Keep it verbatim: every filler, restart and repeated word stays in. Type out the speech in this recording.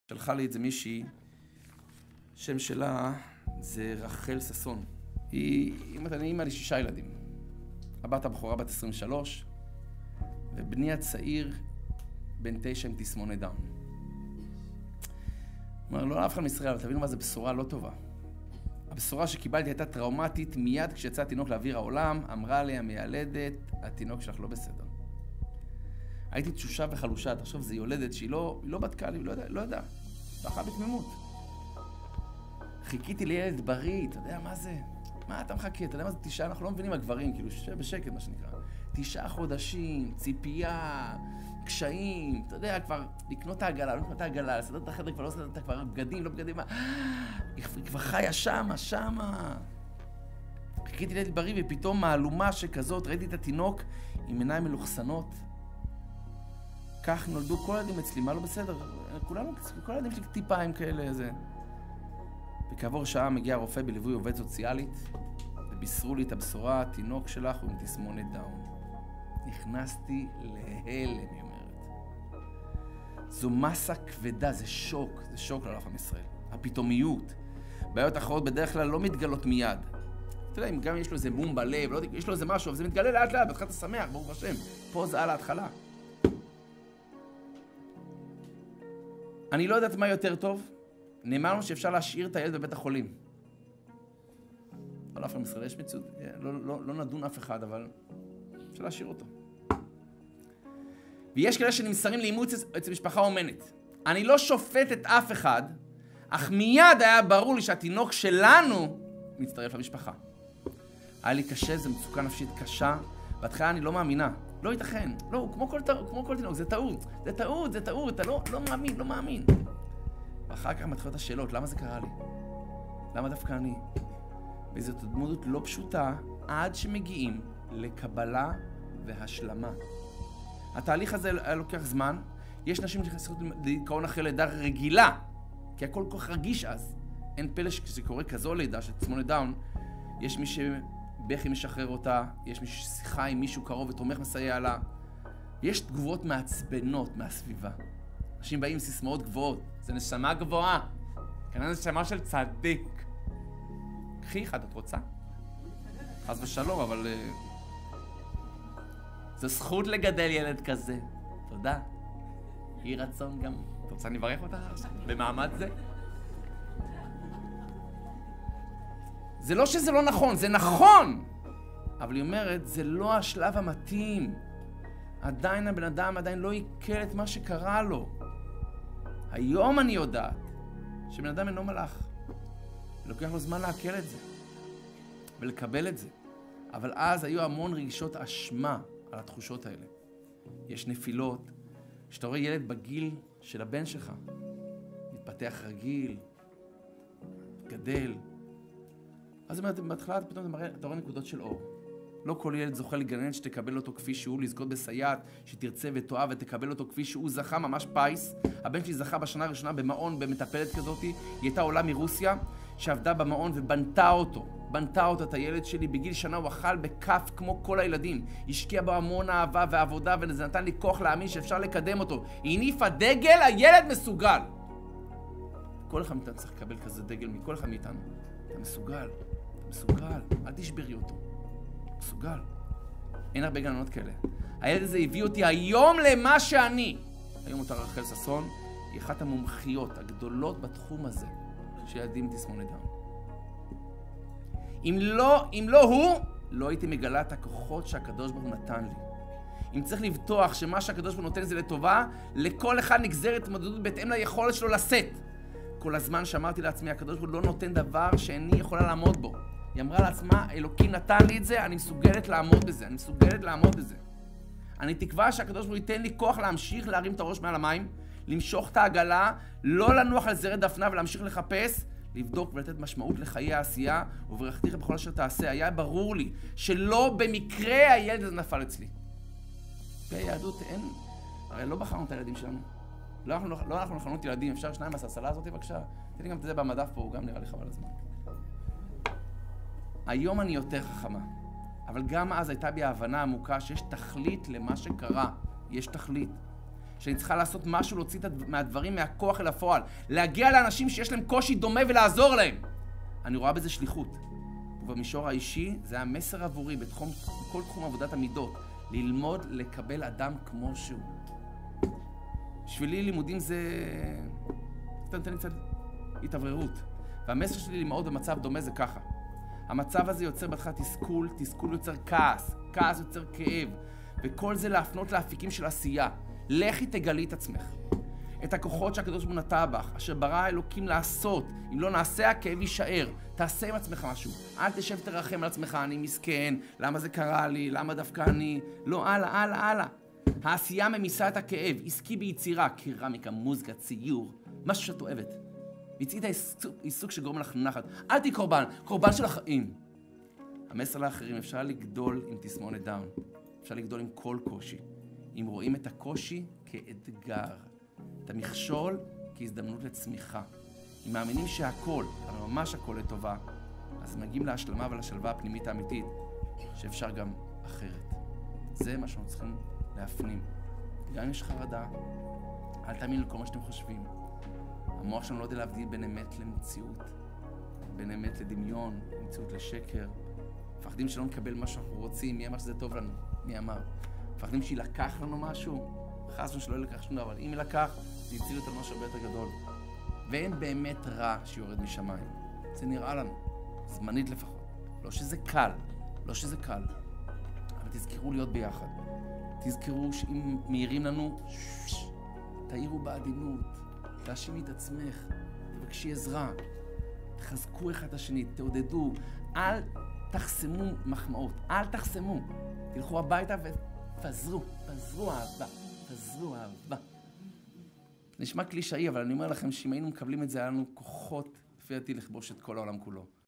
שלחה לי את זה מישהי, שם שלה זה רחל ססון. היא, אני אימא לשישה ילדים. הבת הבכורה בת עשרים ושלוש, ובני הצעיר בן תשע עם תסמונת דאון. אומר, לא לאף אחד מישראל, אבל תבינו מה זה בשורה לא טובה. הבשורה שקיבלתי הייתה טראומטית מיד כשיצא התינוק לאוויר העולם, אמרה לי המיילדת, התינוק שלך לא בסדר. הייתי תשושה וחלושה, תחשוב, זה יולדת שהיא לא, היא לא בדקה לי, לא יודע, לא יודע. בכה בתמימות. חיכיתי לילד בריא, אתה יודע מה זה? מה אתה מחכה? אתה יודע מה זה תשעה? אנחנו לא מבינים הגברים, כאילו, שב בשקט, מה שנקרא. תשעה חודשים, ציפייה, קשיים, אתה יודע, כבר לקנות את העגלה, לא לקנות את העגלה, לסדר את החדר, כבר לא לסדר את כבר בגדים, לא בגדים, מה? היא כבר חיה שמה, שמה. חיכיתי לילד בריא, ופתאום מהלומה שכזאת, ראיתי את התינוק עם עיניים מלוכסנות. כך נולדו כל הילדים אצלי, מה לא בסדר? כולנו, כל הילדים שלי טיפה הם כאלה, איזה... וכעבור שעה מגיע הרופא בליווי עובד סוציאלית, ובישרו לי את הבשורה, התינוק שלך הוא עם תסמונת דאון. נכנסתי להלם, היא אומרת. זו מסה כבדה, זה שוק, זה שוק לעולם ישראל. הפתאומיות. בעיות אחרות בדרך כלל לא מתגלות מיד. אתה יודע, אם גם יש לו איזה בום בלב, לא, יש לו איזה משהו, אבל זה מתגלה לאט לאט, בהתחלה אתה שמח, ברוך השם. פה זה על ההתחלה. אני לא יודעת מה יותר טוב, נאמר לנו שאפשר להשאיר את הילד בבית החולים. על אף אחד מישראל יש מציאות, לא, לא, לא נדון אף אחד, אבל אפשר להשאיר אותו. ויש כאלה שנמסרים לאימוץ אצל משפחה אומנת. אני לא שופט את אף אחד, אך מיד היה ברור לי שהתינוק שלנו מצטרף למשפחה. היה לי קשה, זו מצוקה נפשית קשה, בהתחלה אני לא מאמינה. לא ייתכן, לא, כמו כל, כמו כל תינוק, זה טעות, זה טעות, זה טעות, אתה לא, לא מאמין, לא מאמין. ואחר כך מתחילות השאלות, למה זה קרה לי? למה דווקא אני? וזו דמות לא פשוטה עד שמגיעים לקבלה והשלמה. התהליך הזה לוקח זמן, יש נשים שנכנסות לדיכאון אחרי לידה רגילה, כי הכל כל כך רגיש אז. אין פלא שקורה כזו לידה של תסמונת דאון, יש מי ש... בכי משחרר אותה, יש מי ששיחה עם מישהו קרוב ותומך מסייע לה. יש תגובות מעצבנות מהסביבה. אנשים באים עם סיסמאות גבוהות. זה נשמה גבוהה. כנראה נשמה של צדיק. קחי אחד, את רוצה? חס ושלום, אבל... זו זכות לגדל ילד כזה. תודה. יהי רצון גם. את רוצה לברך אותך במעמד זה? זה לא שזה לא נכון, זה נכון! אבל היא אומרת, זה לא השלב המתאים. עדיין הבן אדם עדיין לא עיכל את מה שקרה לו. היום אני יודעת שבן אדם אינו מלאך. לוקח לו זמן לעכל את זה ולקבל את זה. אבל אז היו המון רגשות אשמה על התחושות האלה. יש נפילות, שאתה רואה ילד בגיל של הבן שלך, מתפתח רגיל, גדל, אז בהתחלה פתאום אתה רואה נקודות של אור. לא כל ילד זוכה לגננת שתקבל אותו כפי שהוא, לזכות בסייעת שתרצה ותאהב ותקבל אותו כפי שהוא זכה, ממש פייס. הבן שלי זכה בשנה הראשונה במעון במטפלת כזאת. היא הייתה עולה מרוסיה שעבדה במעון ובנתה אותו. בנתה אותו את הילד שלי. בגיל שנה הוא אכל בכף כמו כל הילדים. השקיע בו המון אהבה ועבודה וזה נתן לי כוח להאמין שאפשר לקדם אותו. היא הניפה דגל, הילד מסוגל. כל אחד מאיתנו צריך לקבל כזה דגל מכל אחד מאיתנו. אתה מסוגל. מסוגל, אל תשברי אותו. מסוגל. אין הרבה גננות כאלה. הילד הזה הביא אותי היום למה שאני. היום אותה רחל ססון היא אחת המומחיות הגדולות בתחום הזה של ילדים עם תסמונת דאון. אם לא, אם לא הוא, לא הייתי מגלה את הכוחות שהקדוש ברוך הוא נתן לי. אם צריך לבטוח שמה שהקדוש ברוך הוא נותן זה לטובה, לכל אחד נגזרת התמודדות בהתאם ליכולת שלו לשאת. כל הזמן שאמרתי לעצמי, הקדוש ברוך הוא לא נותן דבר שאיני יכולה לעמוד בו. היא אמרה לעצמה, אלוקים נתן לי את זה, אני מסוגלת לעמוד בזה, אני מסוגלת לעמוד בזה. אני תקווה שהקדוש ברוך הוא ייתן לי כוח להמשיך להרים את הראש מעל המים, למשוך את העגלה, לא לנוח על זרי דפנה ולהמשיך לחפש, לבדוק ולתת משמעות לחיי העשייה, וברכתיך בכל אשר תעשה. היה ברור לי שלא במקרה הילד הזה נפל אצלי. ביהדות אין, הרי לא בחרנו את הילדים שלנו. לא אנחנו, לא אנחנו נכונות ילדים, אפשר שניים מהסלסלה הזאת בבקשה? תן לי גם את זה במדף פה, הוא גם נראה לי חבל הזמן. היום אני יותר חכמה, אבל גם אז הייתה בי ההבנה עמוקה שיש תכלית למה שקרה, יש תכלית. שאני צריכה לעשות משהו, להוציא מהדברים, מהכוח אל הפועל. להגיע לאנשים שיש להם קושי דומה ולעזור להם. אני רואה בזה שליחות. ובמישור האישי, זה המסר עבורי בתחום, בכל תחום עבודת המידות. ללמוד לקבל אדם כמו שהוא. בשבילי לימודים זה... אתה נותן לי קצת התאווררות. והמסר שלי לאמהות במצב דומה זה ככה. המצב הזה יוצר בהתחלה תסכול, תסכול יוצר כעס, כעס יוצר כאב. וכל זה להפנות לאפיקים של עשייה. לכי תגלי את עצמך. את הכוחות שהקדוש ברוך הוא נטע בך, אשר ברא האלוקים לעשות. אם לא נעשה, הכאב יישאר. תעשה עם עצמך משהו. אל תשב תרחם על עצמך, אני מסכן, למה זה קרה לי, למה דווקא אני... לא, הלאה, הלאה, הלאה. העשייה ממיסה את הכאב, עסקי ביצירה, קרמיקה, מוזיקה, ציור, משהו שאת אוהבת. מצאית עיסוק שגורם לך נחת. אל תהי קורבן, קורבן של החיים. המסר לאחרים, אפשר לגדול עם תסמונת דאון. אפשר לגדול עם כל קושי. אם רואים את הקושי כאתגר. את המכשול כהזדמנות לצמיחה. אם מאמינים שהכל, אבל ממש הכל לטובה, אז מגיעים להשלמה ולשלווה הפנימית האמיתית, שאפשר גם אחרת. זה מה שאנחנו צריכים להפנים. גם אם יש חרדה, אל תאמין לכל מה שאתם חושבים. המוח שלנו לא יודע להבדיל בין אמת למציאות, בין אמת לדמיון, מציאות לשקר. מפחדים שלא נקבל מה שאנחנו רוצים, מי אמר שזה טוב לנו? מי אמר? מפחדים שילקח לנו משהו? חסנו שלא ילקח שום דבר, אבל אם ילקח, זה יציל אותנו משהו הרבה יותר גדול. ואין באמת רע שיורד משמיים. זה נראה לנו, זמנית לפחות. לא שזה קל, לא שזה קל. אבל תזכרו להיות ביחד. תזכרו שאם מאירים לנו, תאירו בעדינות, תאשימי את עצמך, תבקשי עזרה, תחזקו אחד את השני, תעודדו, אל תחסמו מחמאות, אל תחסמו. תלכו הביתה ופזרו, פזרו אהבה, פזרו אהבה. נשמע קלישאי, אבל אני אומר לכם שאם היינו מקבלים את זה, היה לנו כוחות, לפי דעתי, לכבוש את כל העולם כולו.